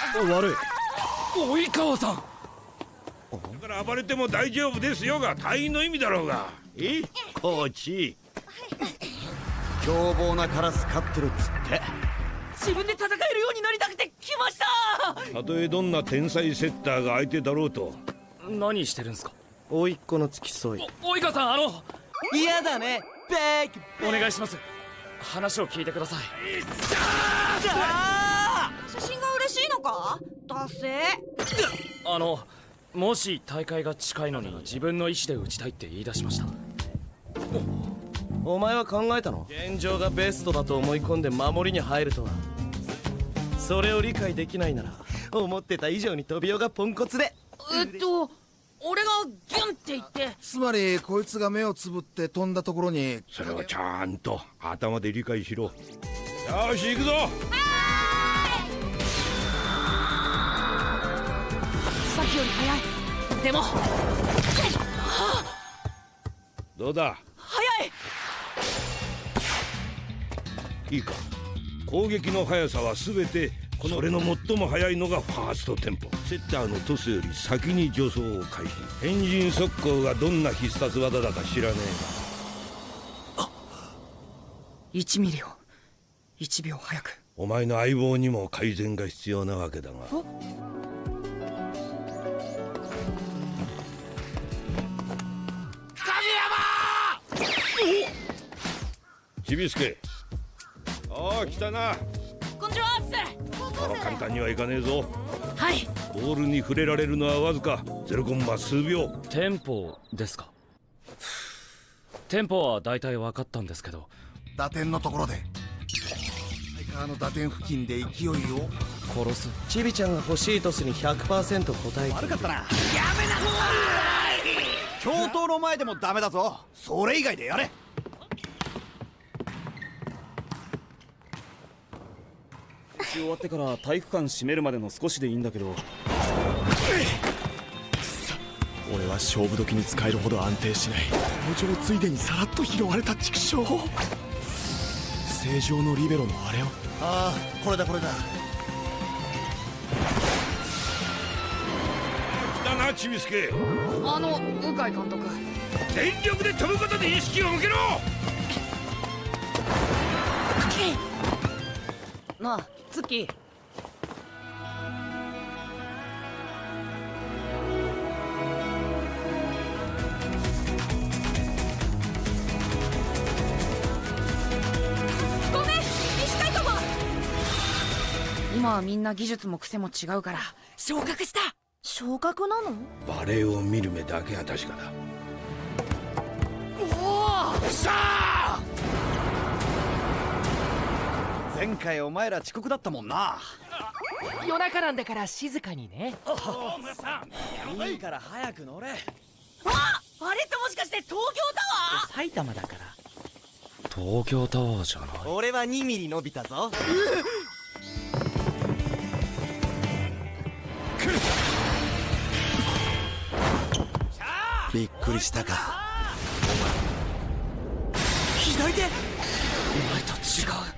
悪い。及川さん。 だから暴れても大丈夫ですよが隊員の意味だろうが。コーチ。 凶暴なカラス飼ってるっつって。 自分で戦えるようになりたくて来ました。 たとえどんな天才セッターが相手だろうと。 何してるんすか？ 甥っ子の付き添い。 及川さん、 嫌だねベック。 お願いします。話を聞いてください。 写真が嬉しいのか？達成。 もし大会が近いのに自分の意思で打ちたいって言い出しました。 お前は考えたの？現状がベストだと思い込んで守りに入るとは。それを理解できないなら思ってた以上にトビオがポンコツで。 俺がギュンって言って。 つまりこいつが目をつぶって飛んだところに。 それをちゃんと頭で理解しろ。よし行くぞ。 さっきより早い。でもどうだ。 早い。 いいか。攻撃の速さは全てそれの最も速いのがファーストテンポ。セッターのトスより先に助走を開始。変人速攻がどんな必殺技だか知らねえが。 1ミリを1秒早く。 お前の相棒にも改善が必要なわけだが。ちびすけ。ああ来たな。 こんにちは。 そう簡単にはいかねえぞ。 はい。 ボールに触れられるのはわずか0コンマ数秒。 テンポですか？テンポは大体分かったんですけど。 打点のところで相川の打点付近で勢いを殺す。 チビちゃんが欲しいトスに 100% 答えて。 悪かったな。やめなさい。教頭の前でもダメだぞ。それ以外でやれ。 終わってから体育館閉めるまでの少しでいいんだけど。 俺は勝負時に使えるほど安定しない。登場ついでにさらっと拾われた畜生。正常のリベロのあれを。 ああこれだこれだ。 来たなちびすけ。 鵜飼監督。 全力で飛ぶことで意識を向けろ。 なあツッキー。 ごめん西海斗も。 今はみんな技術も癖も違うから昇格した。 昇格なの？ バレエを見る目だけが確かだ。 おおさあ前回お前ら遅刻だったもんな。 夜中なんだから静かにね。 いいから早く乗れ。 あれってもしかして東京タワー？埼玉だから。 東京タワーじゃない。 俺は2ミリ伸びたぞ。 びっくりしたか。 左手。 お前と違う。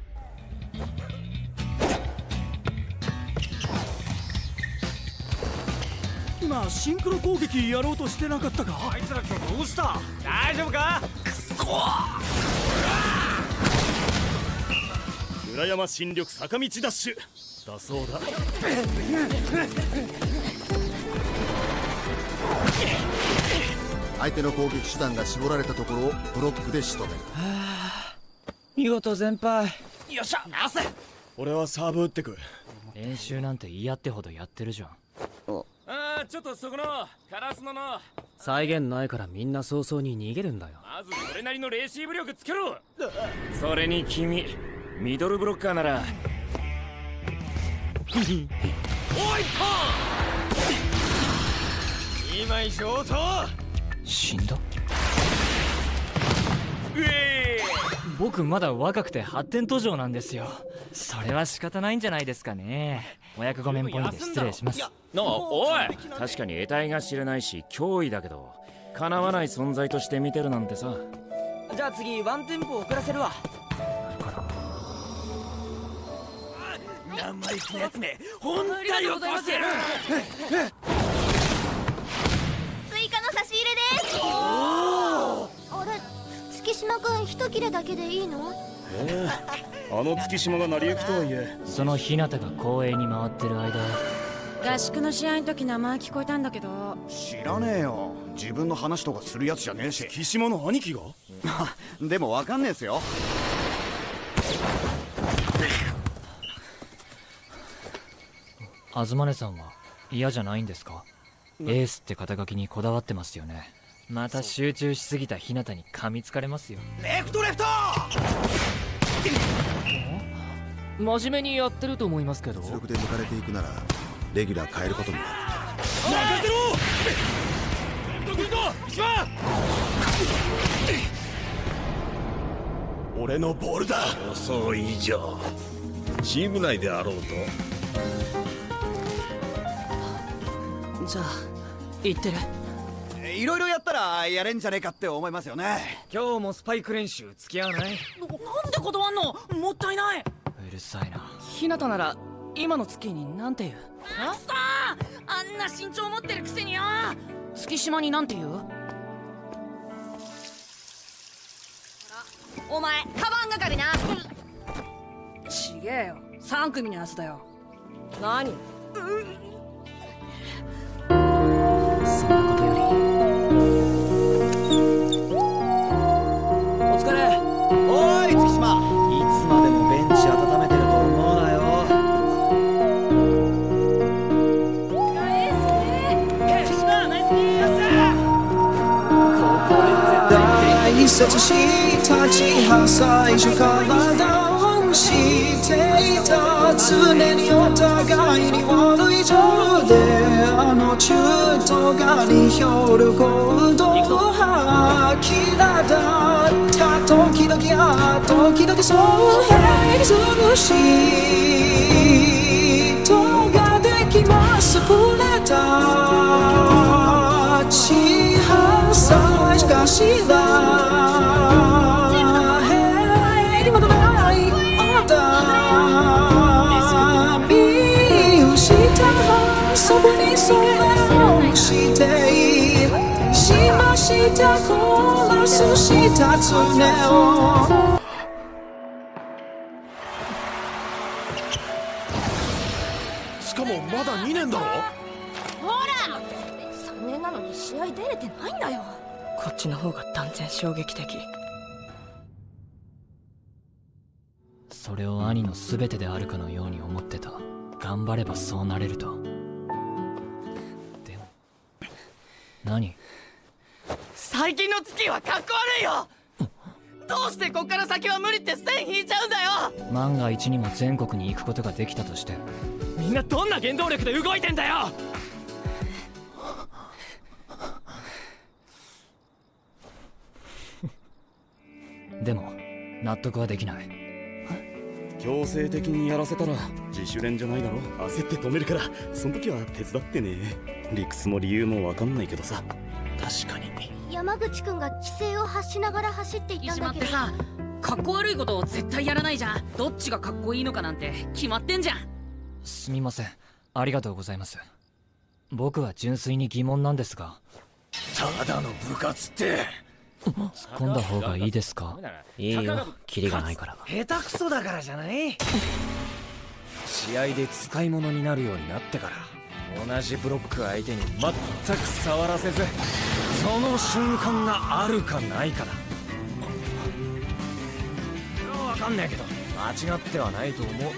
今シンクロ攻撃やろうとしてなかったか？あいつら今日どうした？大丈夫か？ 裏山新緑坂道ダッシュだそうだ。 相手の攻撃手段が絞られたところをブロックで仕留める。 見事全敗。 よっしゃナス。 俺はサーブ打ってく。 練習なんて嫌ってほどやってるじゃん。 ちょっとそこのカラスの再現ないからみんな早々に逃げるんだよ。 まずそれなりのレシーブ力つけろ。それに君ミドルブロッカーならおいポン今井上等。 死んだ？ うえ僕まだ若くて発展途上なんですよ。それは仕方ないんじゃないですかね。お役御免ポイント失礼します。 おい確かに得体が知れないし脅威だけど叶わない存在として見てるなんてさ。 じゃあ次ワンテンポ遅らせるわ。 な生意気なやつめ、本当に怒ってる。 追加の差し入れです。あれ、月島君一切れだけでいいの？ あの月島が成り行きとはいえ、 その日向が公園に回ってる間、 合宿の試合の時名前聞こえたんだけど。 知らねえよ。自分の話とかするやつじゃねえし。 月島の兄貴がでもわかんねえっすよ。 東根さんは嫌じゃないんですか？エースって肩書きにこだわってますよね。また集中しすぎた日向に噛みつかれますよ。 レフトレフト。 真面目にやってると思いますけど。 実力で抜かれていくならレギュラー変えることになる。 任せろ。レフト来るぞ、一番。 俺のボールだ。 予想以上。チーム内であろうと。 じゃあ行ってる。 いろいろやったらやれんじゃねえかって思いますよね。 今日もスパイク練習付き合わない？なんで断んの？もったいない。 うるさいな。 日向なら今の月になんて言う？あっさー、あんな身長持ってるくせによ。月島になんて言う？ お前カバン係な。 ちげえよ、3組のやつだよ。 何？ そんなことよりお疲れ。おーい月島、いつまでもベンチ温めてると思うなよ。月島ナイスキー。 大切したちは最初からダウンしていた。常にお互いに悪い情であの中途がに漂る行動はきらだった時々そう変ずるし人ができますプレターちはさいしかしだへりもとないあだ見失ったそこにそれをしてしましたコーラスした常をしかもまだ2年だろ。 ほら、3年なのに試合出れてないんだよ。 こっちの方が断然衝撃的。 それを兄の全てであるかのように思ってた。頑張ればそうなれると。でも何？ 最近の月はかっこ悪いよ。どうしてこっから先は無理って線引いちゃうんだよ。 万が一にも全国に行くことができたとして、 みんなどんな原動力で動いてんだよ。 でも納得はできない。 強制的にやらせたら自主練じゃないだろ。焦って止めるからその時は手伝ってね。理屈も理由も分かんないけどさ。確かに山口くんが規制を発しながら走っていったんだけどさ、 かっこ悪いことを絶対やらないじゃん。どっちがかっこいいのかなんて決まってんじゃん。 すみません、ありがとうございます。僕は純粋に疑問なんですが。 ただの部活って突っ込んだ方がいいですか？ いいよ、キリがないから。下手くそだからじゃない？試合で使い物になるようになってから同じブロック相手に全く触らせず、その瞬間があるかないかだ。分かんねえけど間違ってはないと思う。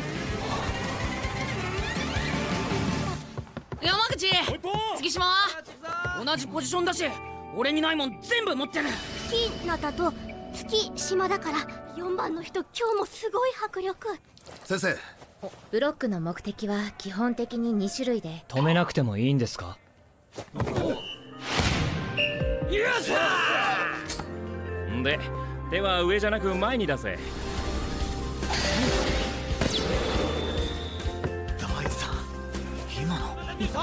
山口、月島は同じポジションだし俺にないもん全部持ってる。 ひなたと月島だから4番の人今日もすごい迫力。 先生、 ブロックの目的は基本的に2種類で。 止めなくてもいいんですか？ よっしゃんで手は上じゃなく前に出せ。 大さん、今の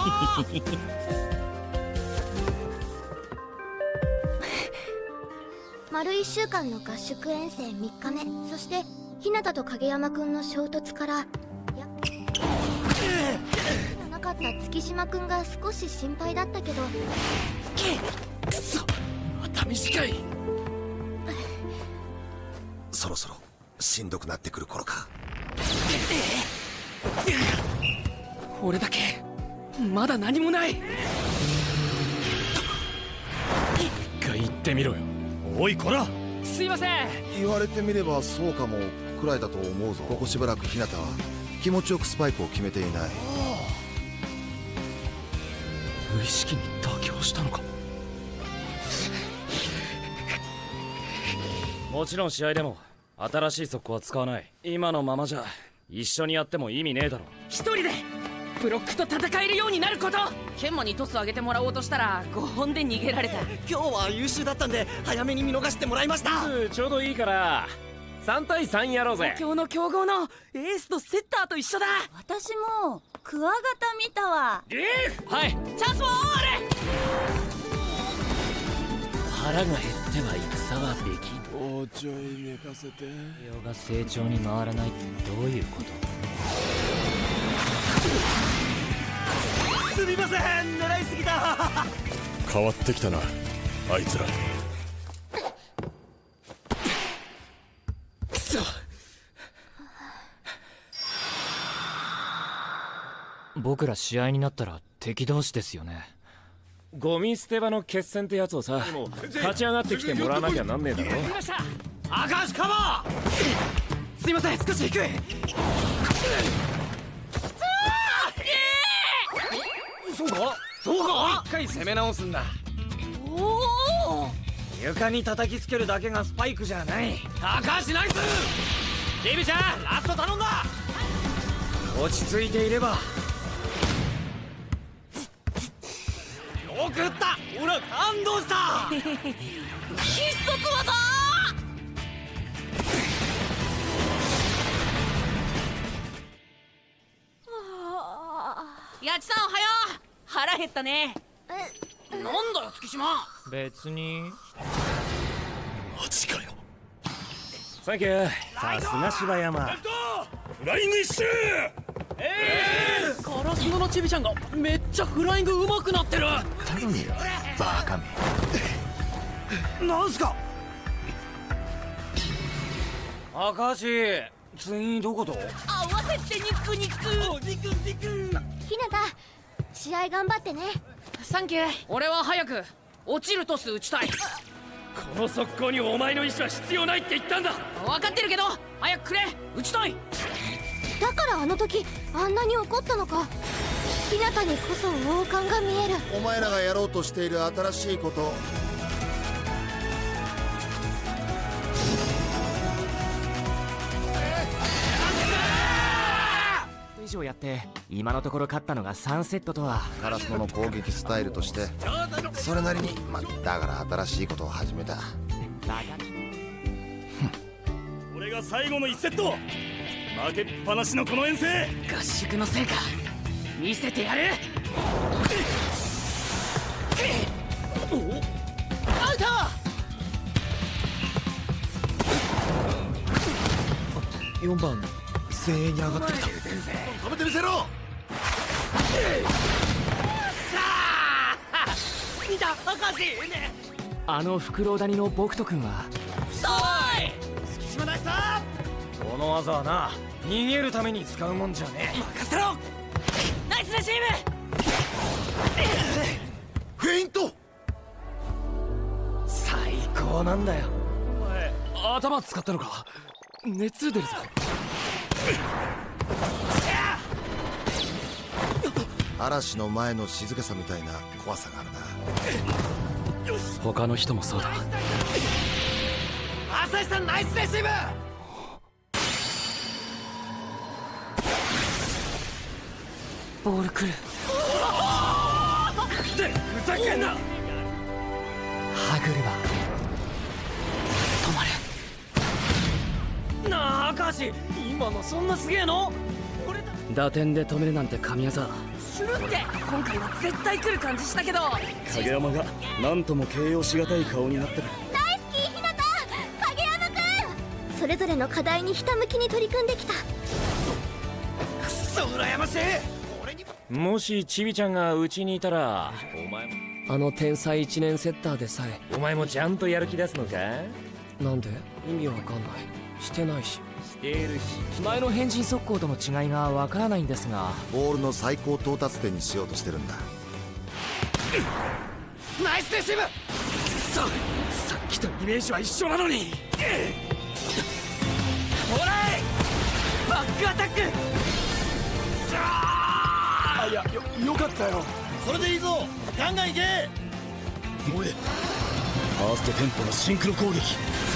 丸1週間の合宿遠征3日目、そして日向と影山くんの衝突からった月島くんが少し心配だったけど。 くそ、また短い。 そろそろしんどくなってくる頃か。 俺だけまだ何もない。 一回言ってみろよ。おいこら。 すいません。 言われてみればそうかもくらいだと思うぞ。ここしばらく日向は気持ちよくスパイクを決めていない。 無意識に妥協したのか。 もちろん試合でも新しい速攻は使わない。今のままじゃ一緒にやっても意味ねえだろ。 一人でブロックと戦えるようになること。ケンマにトス上げてもらおうとしたら5本で逃げられた。 今日は優秀だったんで早めに見逃してもらいました。 ちょうどいいから3対3やろうぜ。 東京の強豪のエースとセッターと一緒だ。 私もクワガタ見たわ。 リーフ、はい、チャンスもある。 腹が減っては戦はできん。 もうちょい寝かせて。 世が成長に回らないってどういうこと？ すみません、狙いすぎた。 変わってきたなあいつら。 くそ。 僕ら試合になったら敵同士ですよね。 ゴミ捨て場の決戦ってやつをさ、勝ち上がってきてもらわなきゃなんねえだろ。 赤石カバー。 すいません、少し低い。 そうかそうか。一回攻め直すんだ。 おお、 床に叩きつけるだけがスパイクじゃない。高橋ナイス。キビちゃんラスト頼んだ。落ち着いていれば。よく打った。俺は感動した。 必殺技。八千さんおはよう。腹減ったね。なんだよ月島。 別に。 マジかよ。 サンキュー。さすが柴山。 フライング一周。 カラスノのチビちゃんがめっちゃフライング上手くなってる。 頼むよバカめ。 なんすか。 赤橋、次どこと？ 合わせて肉。 ひなた、試合頑張ってね。 サンキュー。俺は早く落ちるトス打ちたい。 この速攻にお前の意思は必要ないって言ったんだ。 分かってるけど早くくれ。打ちたい。 だからあの時あんなに怒ったのか。ひなたにこそ王冠が見える。 お前らがやろうとしている新しいこと、 以上やって今のところ勝ったのが3セットとは。 カラスノの攻撃スタイルとしてそれなりに、だから新しいことを始めた。 俺が最後の1セット。負けっぱなしのこの遠征、 合宿の成果見せてやる。アウト。 4番精鋭に上がってきた。 止めてみせろ。 見た赤字。 あのフクロウ谷のボクト君は月島ナイスだ。この技はな、逃げるために使うもんじゃねえ。任せろ。 ナイスレシーフェイント。 最高なんだよ。お前頭使ったのか。熱出るぞ。 嵐の前の静けさみたいな怖さがあるな。 他の人もそうだ。朝日さんナイスレシーブ。 ボール来る。 ってふざけんな。 歯車止まる。 なあ赤橋、今のそんなすげえの。打点で止めるなんて神業。 するって今回は絶対来る感じしたけど。 影山が何とも形容しがたい顔になってる。 大好きひなた、影山くん。それぞれの課題にひたむきに取り組んできた。 くっそ羨ましい。俺にももしチビちゃんがうちにいたらお前もあの天才1年セッターでさえ。 お前もちゃんとやる気出すのか？ なんで？意味わかんない。してないし。 してるし。 前の変人速攻との違いがわからないんですが、 ボールの最高到達点にしようとしてるんだ。 ナイスレシーブ。さっきとイメージは一緒なのに。ほらいバックアタック。 いや、よかったよ。 それでいいぞ、ガンガンいけ。 おい、ファーストテンポのシンクロ攻撃。 だ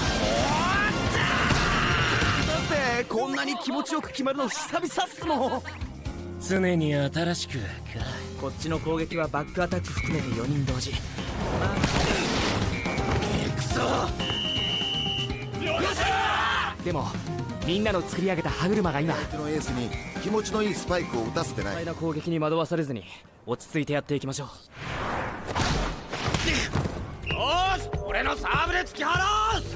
ってこんなに気持ちよく決まるの久々っすもん。 常に新しくか。 こっちの攻撃はバックアタック含めて4人同時。 くそ。 でもみんなの作り上げた歯車が今、 相手のエースに気持ちのいいスパイクを打たせてない。 前の攻撃に惑わされずに落ち着いてやっていきましょう。 よし、俺のサーブで突き放す。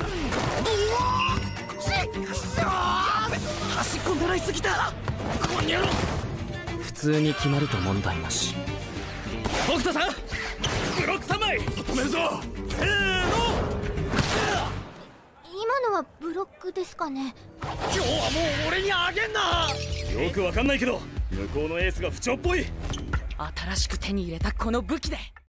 端っこ狙いすぎた。こんにゃろ。 普通に決まると問題なし。 北斗さん、ブロック3枚止めるぞ。せーの。 今のはブロックですかね。 今日はもう俺にあげんな。 よくわかんないけど向こうのエースが不調っぽい。 新しく手に入れたこの武器で